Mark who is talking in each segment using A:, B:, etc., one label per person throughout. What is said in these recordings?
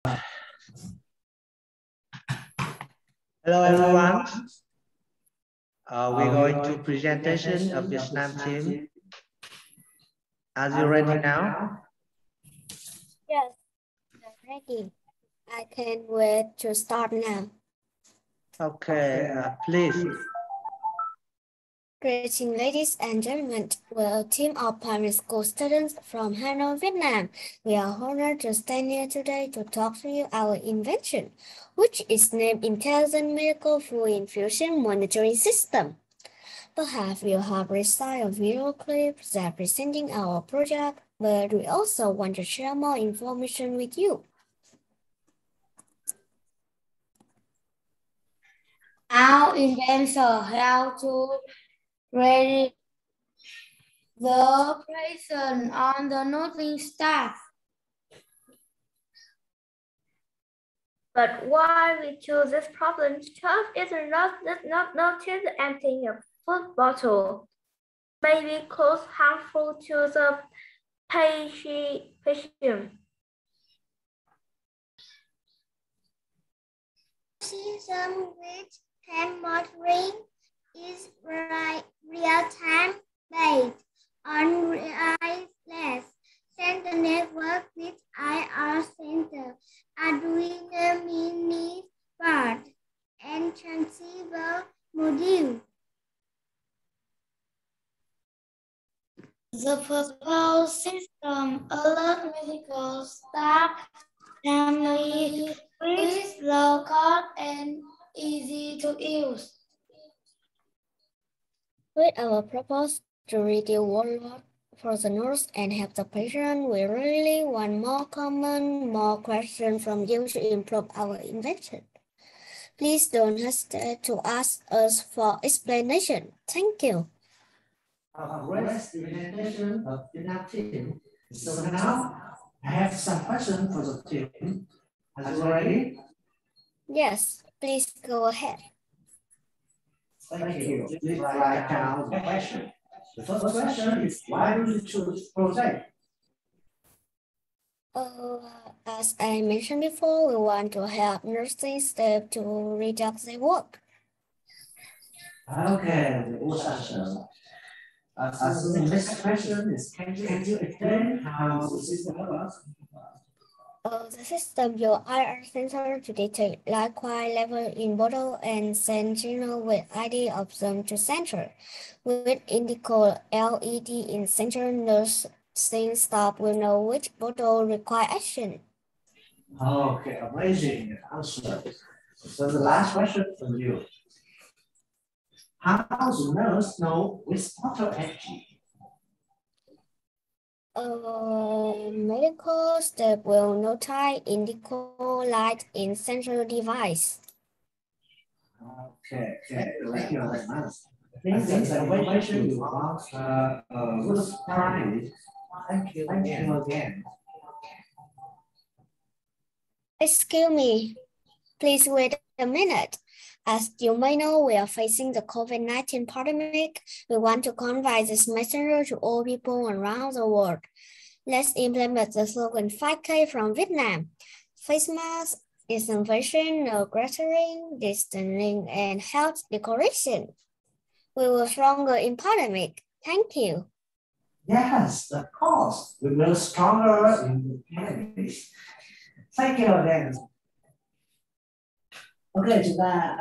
A: Hello everyone. We're going to presentation of Vietnam team. Are you ready now?
B: Yes, I'm ready. I can't wait to start now.
A: Okay, please.
B: Greetings, ladies and gentlemen. We're a team of primary school students from Hanoi, Vietnam. We are honored to stand here today to talk to you our invention, which is named Intelligent Medical Fluid Infusion Monitoring System. Perhaps you have received a video clip that presenting our project, but we also want to share more information with you. Our inventor helped to read the person on the nursing staff.
C: But why we choose this problem to solve is not notice emptying a food bottle may be cause harmful to the patient.
D: System with hand monitoring is real-time based on wireless sensor network with IR sensor, Arduino Mini board, and transceiver module.
B: The proposed system allows medical staff timely with low cost and easy to use. With our purpose to reduce workload for the nurse and help the patient, we really want more questions from you to improve our invention. Please don't hesitate to ask us for explanation. Thank you.
A: A great presentation of Vietnam team. So now I have some questions for the team. Are you ready?
B: Yes, please go ahead.
A: Thank you. Please write down the question. The first question is, why do you choose this project?
B: As I mentioned before, we want to help nursing staff to reduce their work.
A: Okay, the question. So the next question is, can you explain how the system works?
B: The system uses IR sensor to detect liquid level in bottle and send signal with ID of them to sensor. With indicator LED in center, nursing staff will know which bottle require action.
A: Okay, amazing answer. So the last question from you. How does the nurse know which bottle empty?
B: Medical staff will notify indicator light in central device.
A: Okay, thank you very much. I think that's the question you want. Was primary. Thank you again.
B: Excuse me, please wait a minute. As you may know, we are facing the COVID-19 pandemic. We want to convey this message to all people around the world. Let's implement the slogan 5K from Vietnam. Face mask, disinfection, no cluttering, distancing, and health decoration. We will stronger in pandemic. Thank you.
A: Yes, of course. We will stronger in the pandemic. Thank you again. Ok, chúng ta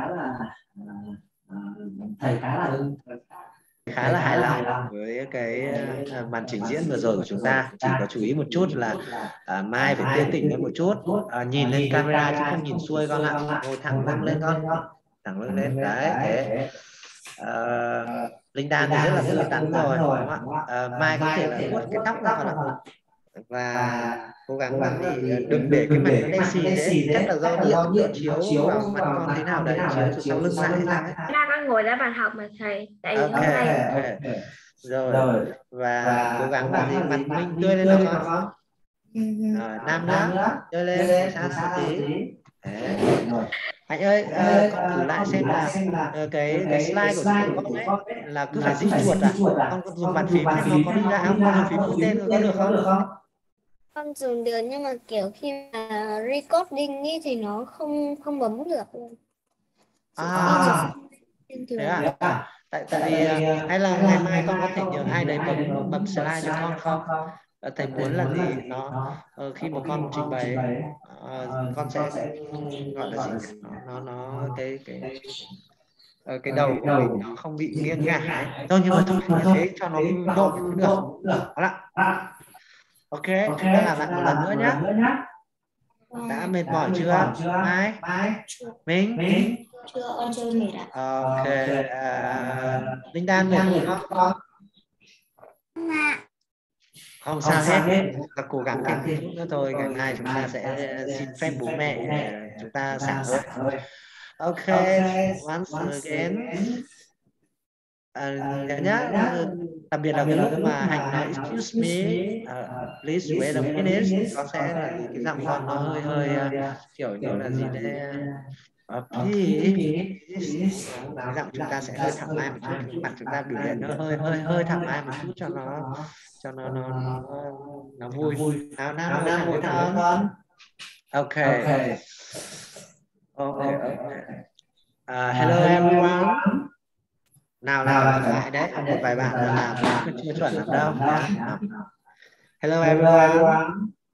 A: thầy khá là hài lòng với cái màn trình diễn vừa rồi của chúng ta. Chỉ có chú ý một chút là Mai phải tươi tỉnh lên một chút, nhìn lên camera chứ không nhìn xuôi con ạ. Ngồi thẳng lưng lên con, thẳng lưng lên. Đấy, thế. Linh Đan thì rất là tươi tắn rồi, đúng không ạ? Mai có thể là vuốt cái tóc ra con ạ. Và cố gắng là đừng để cái mặt nó đen xì thế, chắc là do điện nó chiếu vào mặt con thế nào đấy, chiếu từ sau lưng lại thế nào ấy.
C: Con ngồi ra bàn học mà thầy, tại vì hôm nay
A: rồi và cố gắng là gì mặt mình tươi lên nào con. Nam nữa tươi lên sát một tí. Anh ơi, con thử lại xem là cái slide của con ấy là cứ phải di chuột à? Con dùng bàn phím xem nó có đi ra không? Con dùng phím mũi tên có được không?
B: Con dùng được nhưng mà kiểu khi mà recording ý thì nó không bấm được luôn.
A: Thế à? Tại vì hay là ngày mai con có thể nhờ ai đấy bấm slide cho con không? Thầy muốn là gì nó khi mà con trình bày ấy, con sẽ gọi là gì nó cái đầu của mình nó không bị nghiêng ngả ấy. Thôi nhưng mà thôi như thế cho nó độ cũng được. Đó là ok, chúng ta làm lại một lần nữa nhé. Đã mệt mỏi chưa? Mai mình
B: Chưa, con chưa mệt ạ.
A: ok. Linh Đan mệt không? Không sao hết, chúng ta cố gắng thêm một chút nữa thôi. Ngày mai chúng ta sẽ xin phép bố mẹ để chúng ta xả hơi. Ok, once again. Nhớ nhá, đặc biệt là cái lúc mà Hạnh nói excuse me, please wait a minute, con sẽ là gì cái giọng con nó hơi kiểu như là gì đấy, please. Cái giọng chúng ta sẽ hơi thảo mai một chút, mặt chúng ta biểu hiện nó hơi thảo mai một chút cho nó vui. Nào ngồi thẳng với con. Ok. Hello everyone. Nào lại đấy, một vài bạn làm chưa chuẩn lắm đâu nhá. Hello everyone.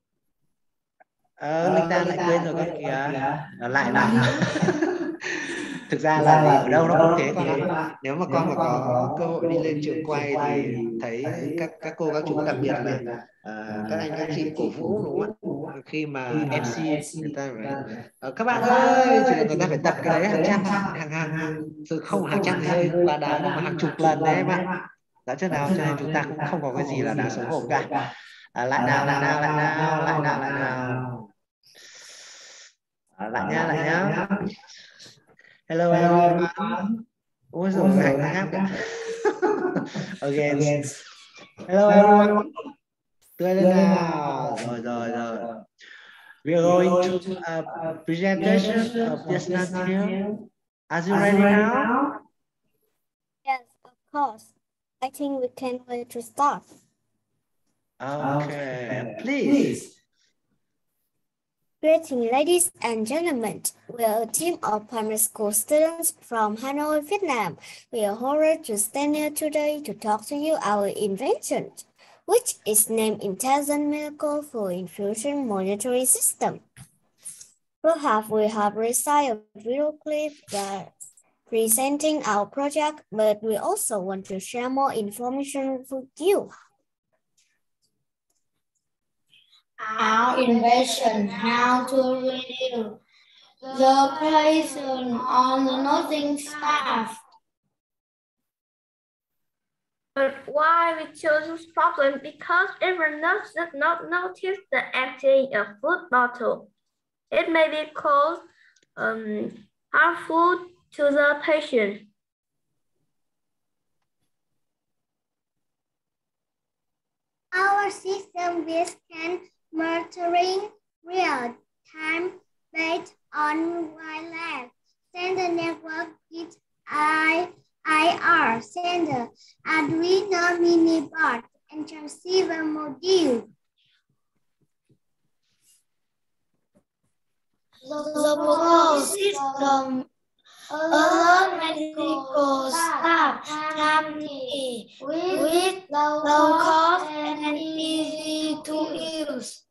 A: Linh Đan lại quên rồi con kìa. Lại nào. Thực ra là gì, ở đâu nó cũng thế con ạ. Nếu mà con mà có cơ hội đi lên trường quay thì thấy các cô các chú, đặc biệt là các anh các chị cổ vũ, đúng không ạ? Khi mà MC người ta phải các bạn ơi, thì là người ta phải tập cái đấy hàng trăm rồi không, hàng trăm thì hơi quá đáng, nhưng mà hàng chục lần đấy em ạ. Đó cho nên chúng ta cũng không có cái gì là đáng xấu hổ cả. Lại nào. Lại nhá. Hello everyone. Ôi rồi Hạnh đang ngáp kìa. Again. Hello everyone. Tươi lên nào. Rồi. We are going to a presentation of Vietnam film. Are you ready now?
B: Yes, of course. I think we can't wait to start.
A: Okay, please.
B: Greetings, ladies and gentlemen. We are a team of primary school students from Hanoi, Vietnam. We are honored to stand here today to talk to you our invention, which is named Intelligent Medical Fluid Infusion Monitoring System. Perhaps we have received a video clip that presenting our project, but we also want to share more information with you.
E: Our invention, how to reduce the pressure on the nursing staff.
C: But why we chose this problem? Because every nurse did not notice the emptying of food bottle. It may be caused harmful to the patient.
D: Our system which can monitoring real-time based on wireless sender network with IR sender, Arduino mini board, and transceiver module.
E: The proposed system allows medical staff timely with low cost and easy to use.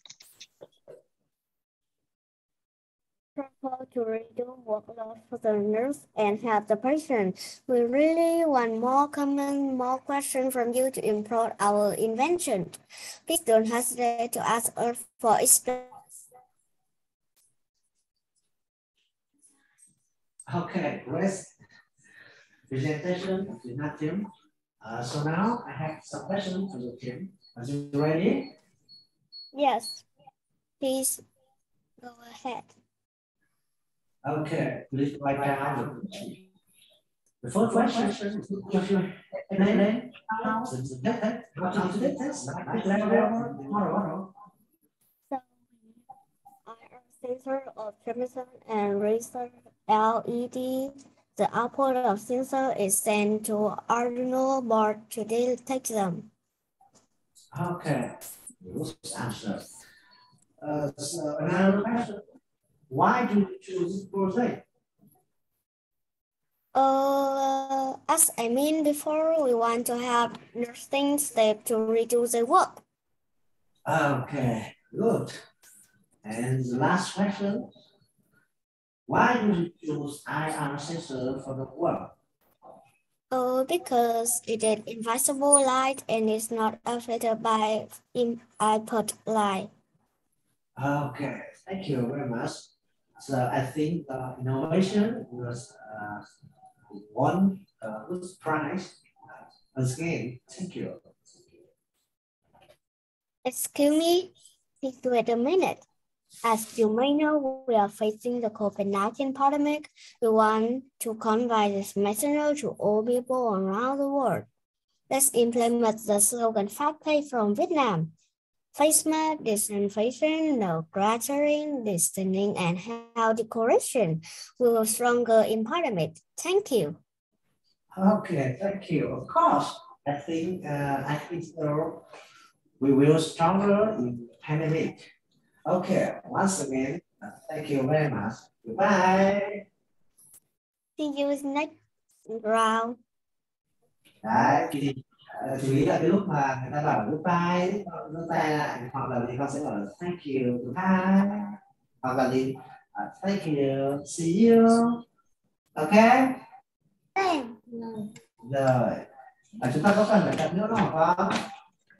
B: To reduce workload for the nurse and help the patient. We really want more comments, more questions from you to improve our invention. Please don't hesitate to ask us for explanation.
F: Okay, great presentation of the NAT team. So now I have some questions from the team. Are you ready?
B: Yes, please go ahead.
F: Okay, please write down the question. The first question is what's your name? How to do this? Tomorrow.
B: So, IR sensor of Jameson and Razer LED. The output of sensor is sent to Arduino board to detect them.
F: Okay. Good answer. So another question. Why do you choose this project?
B: As I mean before, we want to have nursing step to reduce the work.
F: Okay, good. And the last question. Why do you choose IR sensor for the work?
B: Because it is invisible light and is not affected by input light.
F: Okay, thank you very much. So I think innovation was won this prize. Again, thank you.
B: Excuse me, please wait a minute. As you may know, we are facing the COVID-19 pandemic. We want to convey this message to all people around the world. Let's implement the slogan Phát Play from Vietnam. Face mask, disinfection, no cluttering, distancing, and health decoration. We will stronger in pandemic. Thank you.
F: Okay, thank you. Of course, I think we will stronger in pandemic. Okay, once again, thank you very much. Goodbye.
B: See you next round.
F: Đấy, chú ý là cái lúc mà người ta bảo goodbye, giơ tay lại, hoặc là gì con sẽ bảo là thank you, goodbye, hoặc là gì thank you, see you, ok? Rồi, chúng ta có cần phải tập nữa không?